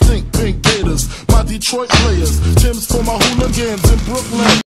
stink pink gators. My Detroit players, Tim's for my hooligans in Brooklyn.